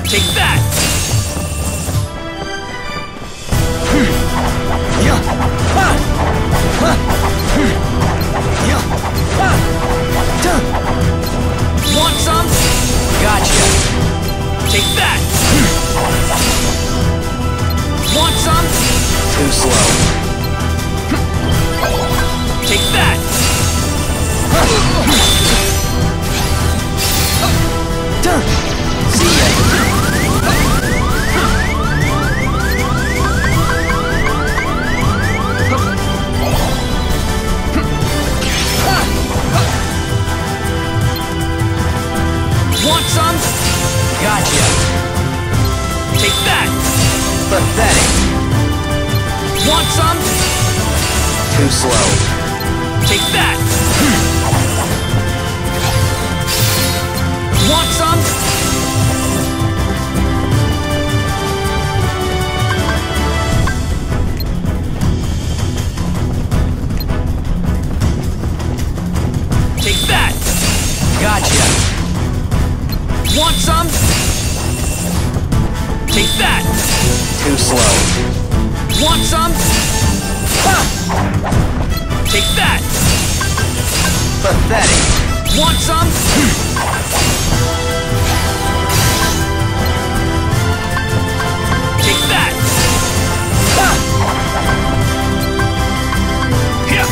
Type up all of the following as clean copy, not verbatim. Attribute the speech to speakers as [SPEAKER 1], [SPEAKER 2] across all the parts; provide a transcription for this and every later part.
[SPEAKER 1] Take that! Want some? Gotcha. Take that! Want some? Too slow. Take that! See ya! Want some? Gotcha. Take that! Pathetic. Want some? Too slow. Take that! Want some? Take that! Gotcha. Want some? Take that! Too slow. Want some? Ha! Take that! Pathetic. Want some? Take that! Ha! Here!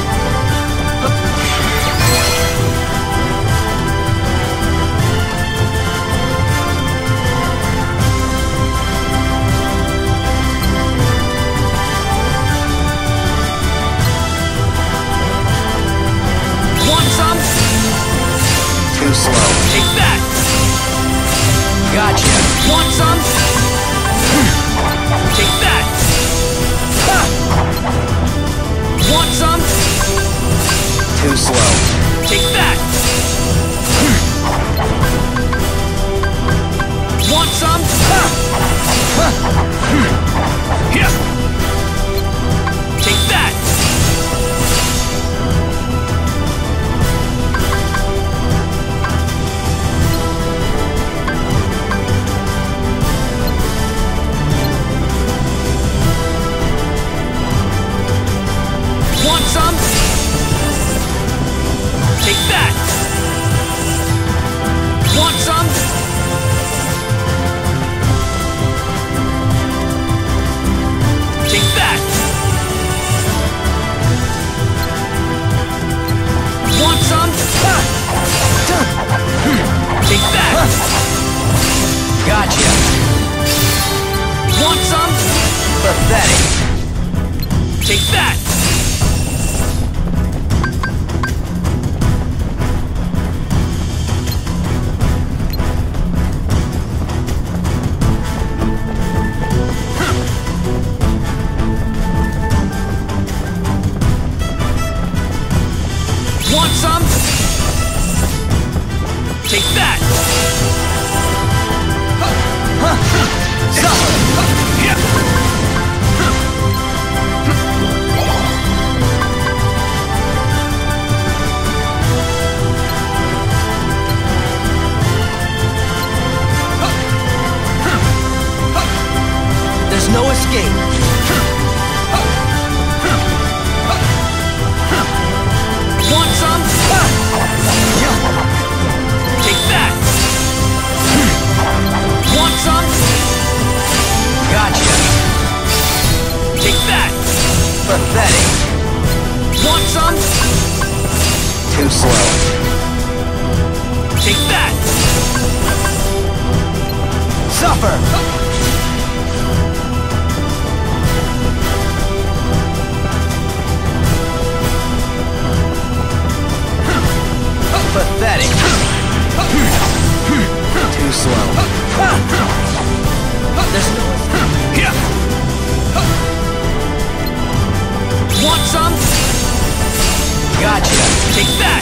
[SPEAKER 1] Want some? Too slow. Take that! Gotcha. Want some? Take that! Ha! Want some? Too slow. Take that! Want some? Ha! Here! Take that! Want some? Take that! Want some? Take that! Want some? Take that! Gotcha! Want some? Pathetic! Take that! Want some? Take that! There's no escape. Want some? Take that! Want some? Gotcha! Take that! Pathetic! Want some? Too slow. Take that! Suffer! Pathetic. Too slow. There's no... Here. Want some? Gotcha. Take that.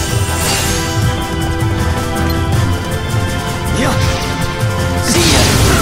[SPEAKER 1] Yeah. See ya.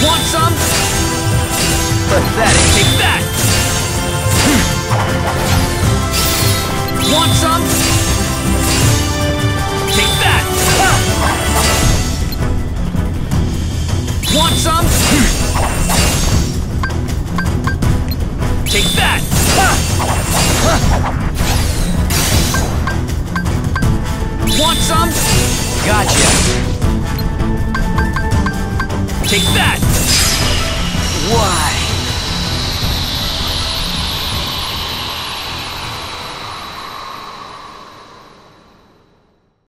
[SPEAKER 2] Want some?
[SPEAKER 1] Pathetic.
[SPEAKER 2] Take that! Want some? Take that! Want some? Take that! Want some?
[SPEAKER 1] Gotcha.
[SPEAKER 2] Take that!